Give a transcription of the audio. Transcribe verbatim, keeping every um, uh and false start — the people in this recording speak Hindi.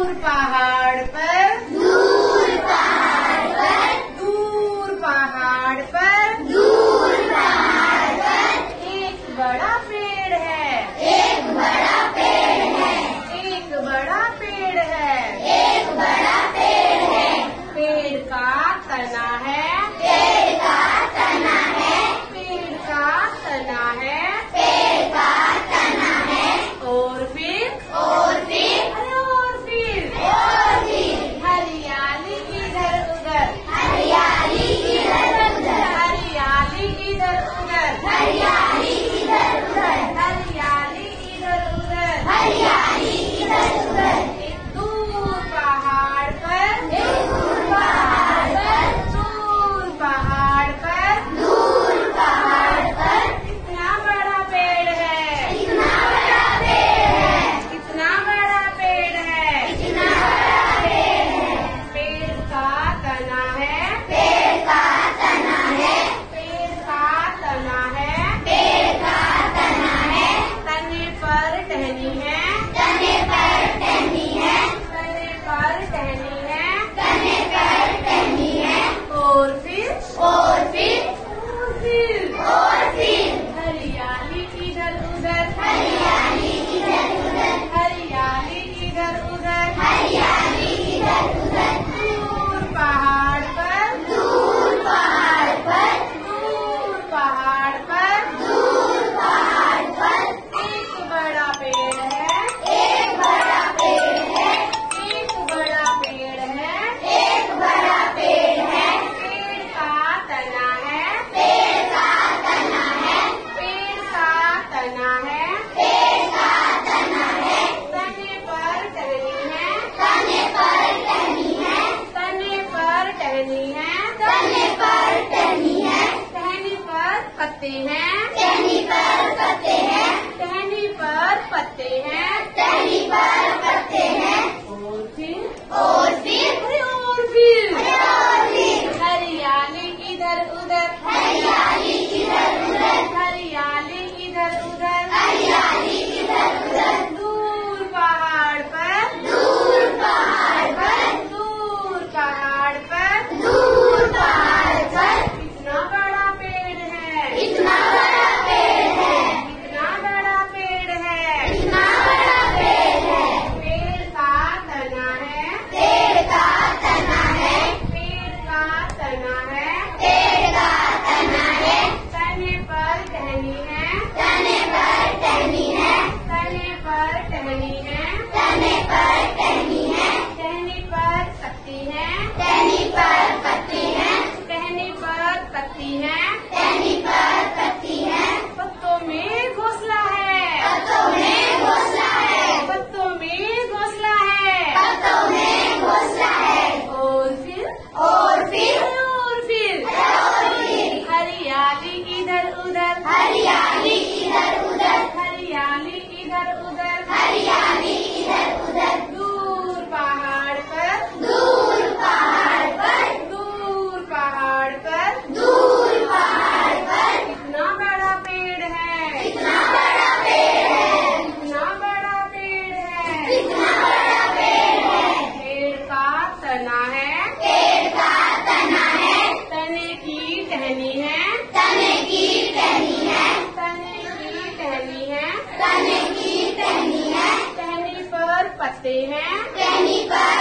दूर पहाड़ पर, दूर पहाड़ पर, दूर पहाड़ पर, दूर पहाड़ पर एक बड़ा पेड़ है, एक बड़ा पेड़ है, एक बड़ा पेड़ है, एक बड़ा पेड़ है। पेड़ का तना है, पेड़ का तना है, पेड़ का तना है, पेड़ का तना है। और फिर और फिर अरे और फिर और फिर हरियाली इधर उधर, हरियाली इधर उधर, हरियाली इधर उधर, हरियाली इधर उधर, हरियाली इधर उधर, हरियाली इधर उधर। एक दूर पहाड़ पर, दूर पहाड़ पर, दूर पहाड़ पर, दूर पहाड़ पर कितना बड़ा पेड़ है, कितना बड़ा पेड़ है, कितना बड़ा पेड़ है, कितना बड़ा पेड़ है। पेड़ का तना है, पेड़ का तना है, पेड़ का तना है, पेड़ का तना है, तने पर टहनी है, तने पर टहनी है, तने पर टहनी है, तने पर टहनी है। और फिर और फिर और फिर और फिर हरियाली इधर उधर, हरियाली इधर उधर, हरियाली इधर उधर, हरियाली इधर उधर। दूर पहाड़ पर, दूर पहाड़ पर, दूर पहाड़ पर दूर पहाड़ पर एक बड़ा पेड़ है, एक बड़ा पेड़ है, एक बड़ा पेड़ है, एक बड़ा पेड़ है। पेड़ का तना है, पेड़ का तना है, पेड़ का तना है, पेड़ का तना है, तने पर टहनी है, तने पर टहनी है, तने पर टहनी है, तने पर टहनी है। टहनी पर पत्ते हैं, टहनी पर पत्ते हैं, टहनी पर पत्ते हैं, टहनी पर पत्ते हैं। और फिर और फिर अरे और फिर और फिर हरियाली इधर उधर, हरियाली इधर उधर, हरियाली इधर उधर, हरियाली इधर उधर। दूर पहाड़ पर, दूर पहाड़ पर, दूर पहाड़ पर दूर पहाड़ पर कितना बड़ा पेड़ है, इतना बड़ा पेड़ है, कितना बड़ा पेड़ है, इतना बड़ा पेड़ है। पेड़ का तना है, पेड़ का तना है, पेड़ का तना है, पेड़ का तना है, तने पर टहनी है, तने पर टहनी है, तने पर टहनी है, तने पर टहनी है, टहनी पर पत्ती है, टहनी पर पत्ती है, टहनी पर पत्ती है, टहनी पर पत्ती है। पत्तों में घोंसला है, पत्तों में घोंसला है, पत्तों में घोंसला है, पत्तों में घोंसला है। और फिर और फिर और फिर और फिर हरियाली इधर उधर, हरियाली इधर उधर, हरियाली इधर उधर, हरियाली इधर उधर। दूर पहाड़ पर, दूर पहाड़ पर, दूर पहाड़ पर दूर पहाड़ पर कितना बड़ा पेड़ है, कितना बड़ा पेड़ है, कितना बड़ा पेड़ है, कितना बड़ा पेड़ है। पेड़ का तना है, पेड़ का तना है, तने की टहनी है, तने की टहनी है, तने की टहनी है, तने की टहनी है, टहनी पर पत्ते हैं, टहनी पर